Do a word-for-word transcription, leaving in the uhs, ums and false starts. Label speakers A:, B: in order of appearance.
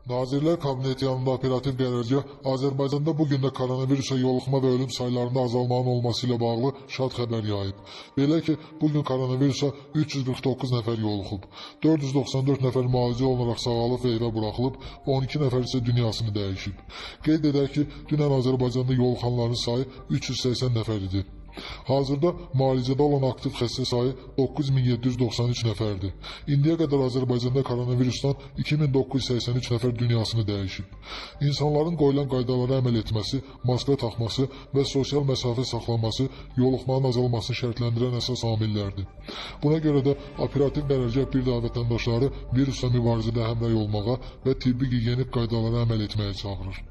A: Nazirlər Kabineti yanında operativ qərargah Azərbaycanda bugün də koronavirusa yoluxma və ölüm saylarında azalmanın olması ilə bağlı şad xəbər yayıb. Belə ki, bugün koronavirusa üç yüz qırx doqquz nəfər yoluxub, dörd yüz doxsan dörd nəfər müalicə olunaraq sağalıb və evə buraxılıb, on iki nəfər isə dünyasını dəyişib. Qeyd edək ki, dünən Azərbaycanda yoluxanların sayı üç yüz səksən nəfər idi. Hazırda müalicədə olan aktiv xəstə sayı doqquz min yeddi yüz doxsan üç nəfərdir. İndiyə qədər Azərbaycanda koronavirusdan iki min doqquz yüz səksən üç nəfər dünyasını dəyişib. İnsanların qoyulan qaydalara əməl etməsi, maska taxması və sosial məsafə saxlanması yoluxmanın azalmasını şərtləndirən əsas amillərdir. Buna görə də operativ qərargah bir daha vətəndaşları virusla mübarizədə həmrəy olmağa və tibbi gigiyenik qaydalara əməl etməyə çağırır.